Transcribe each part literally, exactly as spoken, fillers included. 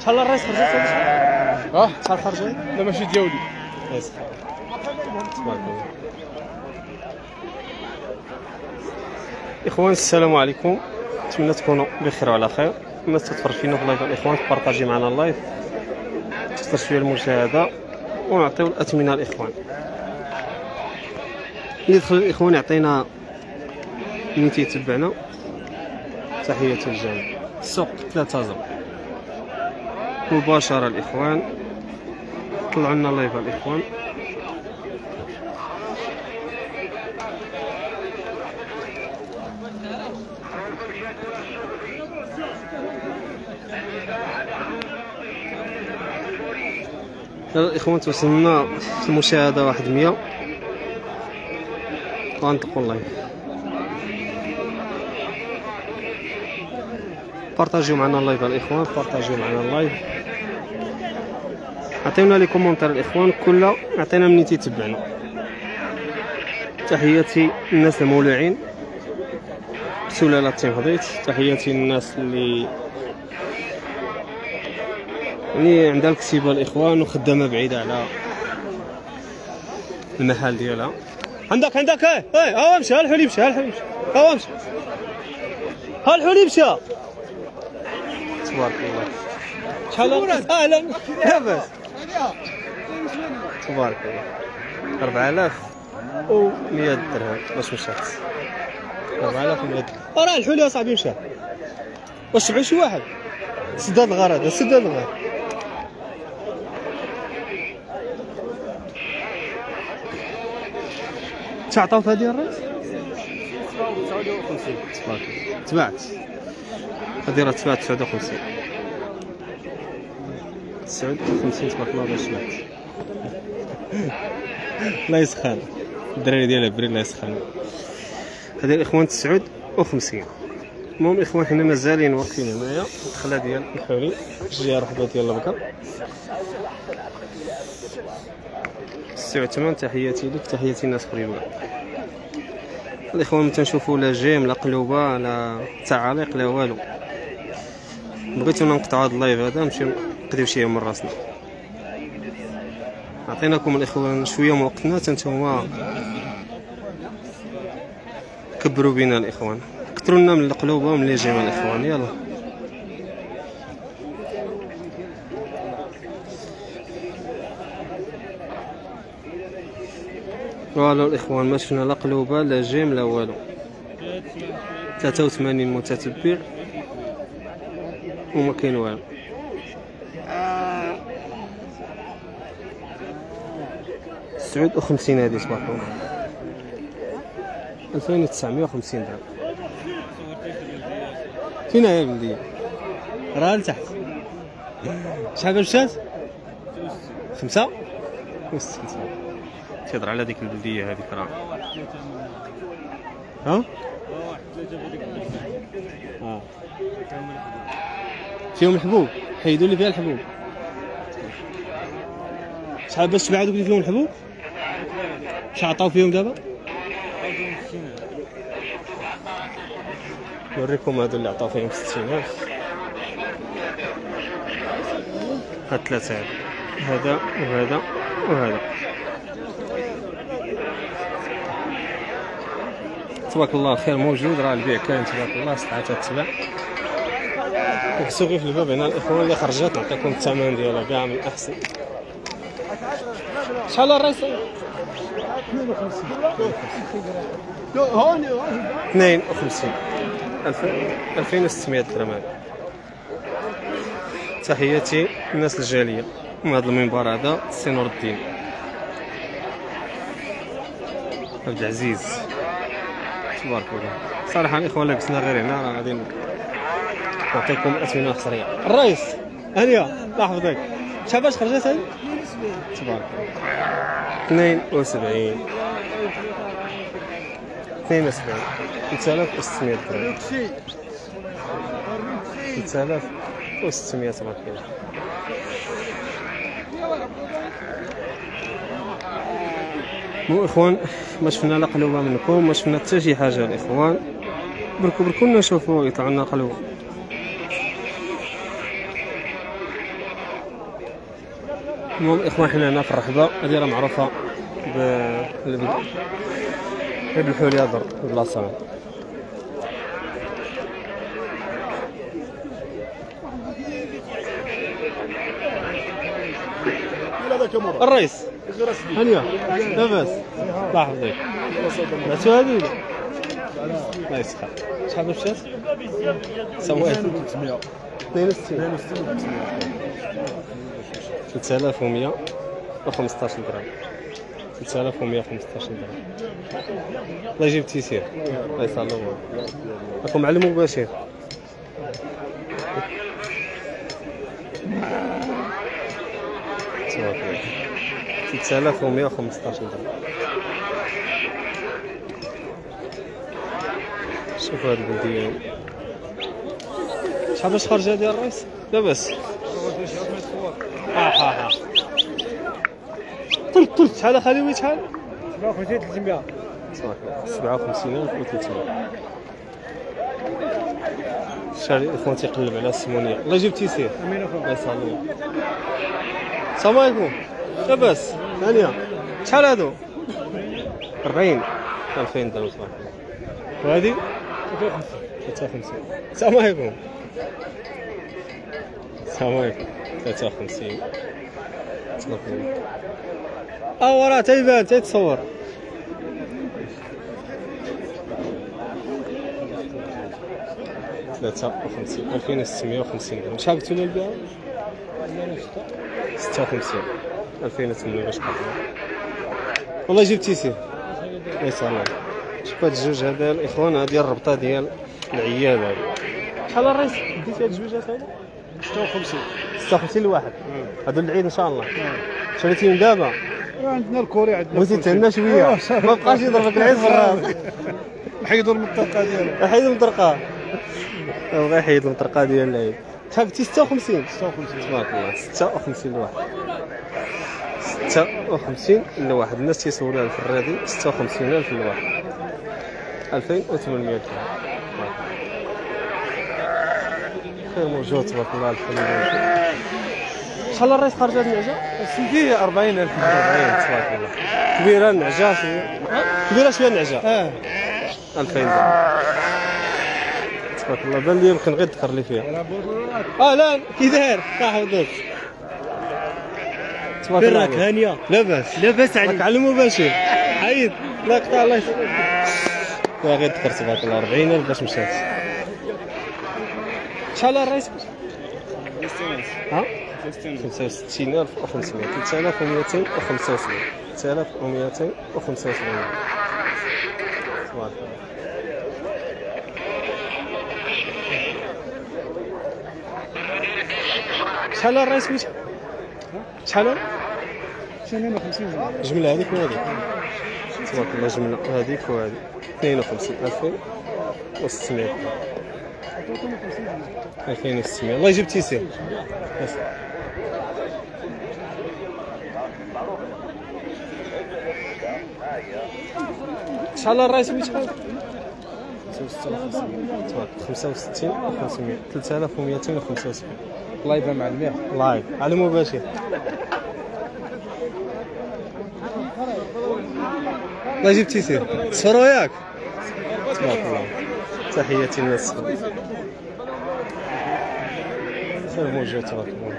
شحال الرئيس خرجت اه شحال خرجت لا ماشي ديالي تبارك الله. اخوان السلام عليكم، نتمنى تكونوا بخير وعلى خير. الناس تتفرج فينا في اللايف الاخوان تبارطاجي معنا اللايف، تكثر شويه المشاهده ونعطيو الاثمنه الاخوان. اللي يدخل الاخوان يعطينا من تيتبعنا تحيه الجميع. السوق ثلاثة زر مباشره الاخوان، طلعوا لنا لايف الاخوان. الاخوان توصلنا في المشاهده واحد مية، غنطلقوا اللايف. بارطاجيو معنا اللايف الاخوان، بارطاجيو معنا اللايف، عطيونا لي كومونتير الاخوان، كل عطينا منين تيتبعنا. تحياتي الناس المولعين سلاله تيمهضيت، تحياتي الناس اللي يعني عندها الكتيبه الاخوان وخدامه بعيده على المحل ديالها. عندك عندك ايه ايه ها مشى، ها الحليب مشى، ها الحليب مشى، ها مشى، ها الحليب مشى. تبارك الله. شحال اهلا لاباس تبارك الله. أربعة آلاف ومية درهم باش مشات. أربعة آلاف ومية درهم. راه الحليب اصاحبي مشى. واش تبع شي واحد؟ سداد الغرض، سداد الغرض. تعطاو في هذه الرئيس؟ تسعة وخمسين. تبعت. هذه راه تبعت تسعة وخمسين. تسعة وخمسين تبارك الله باش تبعت. الله يسخن. الدراري ديال البري الله يسخن. هذه الاخوان تسعة وخمسين. المهم اخوان حنا مازالين واقفين هنايا في الدخله ديال الحوري، الجهه الوحده ديال البقر. السي عثمان تحياتي لك، تحياتي الناس قريبه. الاخوان تنشوفوا لا جيم لا قلوبه لا تعاليق لا والو. بغيتونا نقطعوا هذا اللايف هذا نمشيو نقضيو شي من راسنا. عطيناكم الاخوان شويه من وقتنا، حتى نتوما كبروا بينا الاخوان، كثروا لنا من القلوبه ومن لي جيم الاخوان. يلا والو الاخوان، ما شفنا لا قلوبه لا جيم لا والو. ثلاثة وثمانين متتبع وما كاين والو. تسعة وخمسين هذه تبارك الله. ألفين وتسعمية وخمسين درهم. فين هي البلديه؟ راه لتحت. شحال مشات؟ خمسة وستين. تهضر على ديك البلديه هذيك راه ها اه فيهم الحبوب، حيدوا لي فيها الحبوب. شحال باش تبعدوا قلت فيهم الحبوب؟ شحال عطاو فيهم دابا؟ نوريكم هادو اللي عطاو فيهم ستين ألف. هاد ثلاثة هذا وهذا وهذا. تبارك الله الخير موجود، راه البيع كاين تبارك الله. سطعة تتباع السوق في الباب هنا الاخوان. اللي خرجت نعطيكم الثمن ديالها كاع من الاحسن. شحال الرئيس؟ اثنين وخمسين. ألفين وستمية درهم. تحياتي الناس الجاليه من هذا المنبر هذا. السي نور الدين عبد العزيز تبارك الله. صراحه الاخوان لبسنا غير هنا راه غادي نعطيكم اثمنه خسريه. الرئيس هانيه الله يحفظك. شحال باش خرجت هذه؟ تبارك الله. اثنين وسبعين. اثنين وسبعين. ثلاثة آلاف وستمية درهم. ثلاثة آلاف وستمية تبارك الله. مو اخوان ما شفنا لا قلوبه منكم، ما شفنا حتى شي حاجه الاخوان. بركو بركو نشوفوا يطلع لنا قلوب. المهم اخوان حنا هنا في الرحبه، هذه راه معروفه ب هاد الحول يهضر البلاصه. الرئيس هانيه لاباس الله يحفظك. بعتو هادي ولا الله يسخر؟ شحال مشات؟ سوات ثلاثمية اثنين وستين ثلاثة آلاف ومية وخمسطاش درهم. ثلاثة آلاف ومية وخمسطاش درهم. الله يجيب التيسير الله يصلو راكم معلم مباشر. ثلاثة آلاف ومية وخمسطاش درهم. شوفوا هاد البلدية شحال باش خرجة ديال الرئيس؟ لاباس. ها ها ها طلت طلت شحال اخالي؟ شحال؟ سبعة وخمسين ثلاثمية. سبعة وخمسين ألف وثلاثمية. شاري اخوان تيقلب على السمونية. الله يجيب التيسير. امين اخويا الله يسلمك. السلام عليكم. لاباس؟ ثانية شحال هادو؟ أربعين ألفين درهم تبارك الله. وهادي؟ ثلاثة وخمسين. السلام عليكم. السلام عليكم. ثلاثة وخمسين. تبارك الله. اه وراه تيبان تيتصور. ثلاثة وخمسين ألفين وستمية وخمسين درهم. شحال قلتو لي البيع؟ ستة وخمسين ألفين وثمانمية باش قطعنا. والله يجيب تيسير الله يسلمك. شوف هاد الجوج هذا الاخوان، هادي الربطه ديال العياد هادي. شحال الرئيس ديتي هاد الجوجات هادو؟ ستة وخمسين. ستة وخمسين لواحد. هادو العيد ان شاء الله. شريتيهم دابا؟ عندنا الكوري عندنا. بغيتي تهنا شويه ما بقاش يضربك العيد في الراس. نحيدوا المطرقه ديالو. نحيدوا المطرقه. بغا يحيد المطرقه ديال العيد. شحال قلتي؟ ستة وخمسين. ستة وخمسين تبارك الله. ستة وخمسين لواحد. ستة وخمسين لواحد. الناس تيسولوا على الفرادي. ستة وخمسين ألف لواحد. ألفين وثمانمية درهم. خير موجود تبارك الله الحمد لله. شحال الرئيس خرج هاد النعجه؟ سيدي أربعين ألف. أربعين تبارك الله. كبيره النعجه شويه؟ كبيره شويه النعجه. اه ألفين درهم تبارك الله. بان لي يمكن غير تذكر لي فيها. اه لا كي داير؟ يحفظك تبارك الله. برك هانيه لاباس لاباس عليك. راك على المباشر حيد لا قطع الله يسلمك. غير تذكر تبارك الله. أربعين ألف باش مشات. شحال الرئيس؟ ها؟ خمسة وستين ألف وخمسمية. ثلاثة آلاف ومئتين وخمسة وسبعين. ثلاثة آلاف ومئتين وخمسة وسبعين تبارك الله. شحال الرئيس مشى؟ شحال؟ ثمانية وخمسين جملة هذيك وهذيك تبارك الله. جملة هذيك وهذيك اثنين وخمسين ألفين وستمية. ألفين وستمية. الله يجيب تيسير. شحال الرئيس شحال؟ خمسة وستين وخمسمية. ثلاثة آلاف ومئتين وخمسة وسبعين. الله يبارك مع المية. الله يبارك على مباشر. الله يجيب تيسير. تصفروا ياك تبارك الله. تحياتي للناس خير موجود تبارك الله.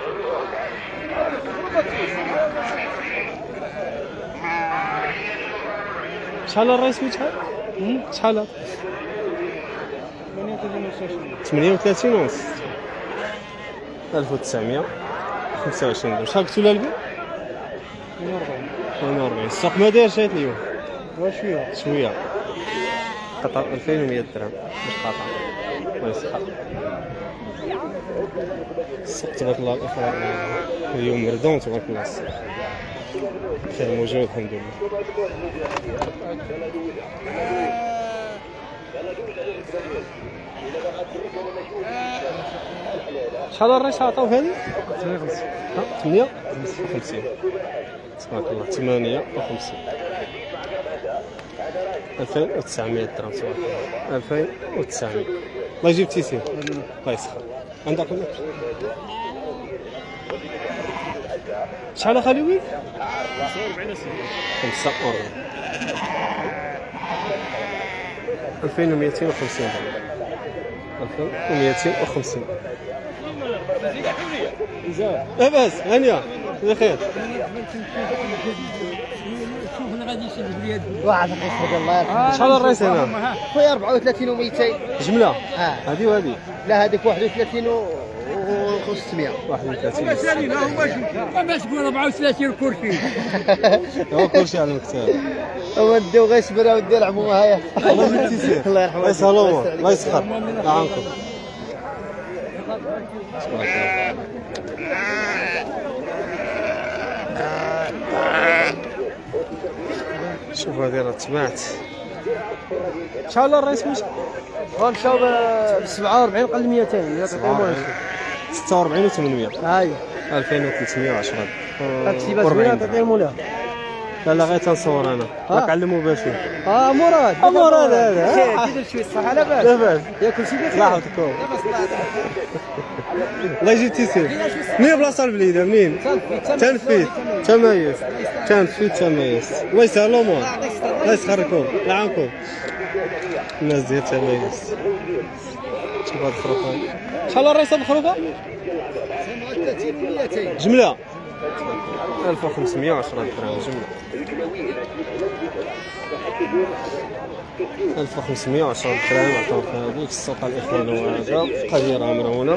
شحال الرئيس شحال؟ شحال؟ ثمانية وثلاثين ونص. ألف وتسعمية وخمسة وعشرين درهم. شحال قلتوا لها البيع؟ ثمانية وأربعين. السوق ما دايرش هاد اليوم شويه شويه. قطع ألفين ومئة درهم باش قاطع الله يسخر. السوق تبارك الله الاخوان اليوم مردون تبارك الله. السوق خير موجود الحمد لله. شحال الرئيس عطاو هذه؟ ثمانية وخمسين تبارك الله. ثمانية وخمسين. ألفين وتسعمية درهم تبارك الله. ألفين وتسعمية. الله يجيب تيسير الله يسخر. عندك ولا؟ شحال اخالي؟ خمسة وأربعين ألفين ومئتين وخمسين ألفين ومئتين وخمسين. لاباس هانية بخير. واحد القصه الله يرحمه. شحال الرئيس هنا؟ خويا أربعة وثلاثين ومئتين جملة اه هذه وهذه؟ لا هذيك واحد وثلاثين وخمسمائة. واحد وثلاثين باش تقول أربعة وثلاثين كرسي. هو كلشي على المكتب. هو نديو غير سبرا ودي يلعبوا هيا. الله يجزيك. الله يرحمه. الله يسهلوا الله يسخر. لا عنكم. تبارك الله. شوف هذه راه تبعت. شحال الرئيس مشى؟ غنمشاو ب سبعة وأربعين قل مئتين. ستة وأربعين وثمانمائة. هاي ألفين وثلاثمائة وعشرة. هاكسي باش بينا تعطيه المولاه. لا لا غير تنصور انا. راك علموا باش. اه مراد. آه، مراد هذا. كي درت شويه الصحه لاباس. لاباس. ياكل شي بخير. الله يعطيكم. الله يجيب تيسير. منين بلاصه البليده منين؟ تنفيذ تميز تنفيذ تميز. الله يسهل الامور. الله يسخركم الله يعاونكم. الناس ديال تميز. شوف هاد الخروفه. شحال الرئيس هاد الخروفه؟ ثلاثين ومئتين. جمله ألف وخمسمائة وعشرة درهم جمله. ألف وخمسمائة وعشرة درهم عطاوك هذيك السوق الاخوان. وهذا قضيه راه مرهونه.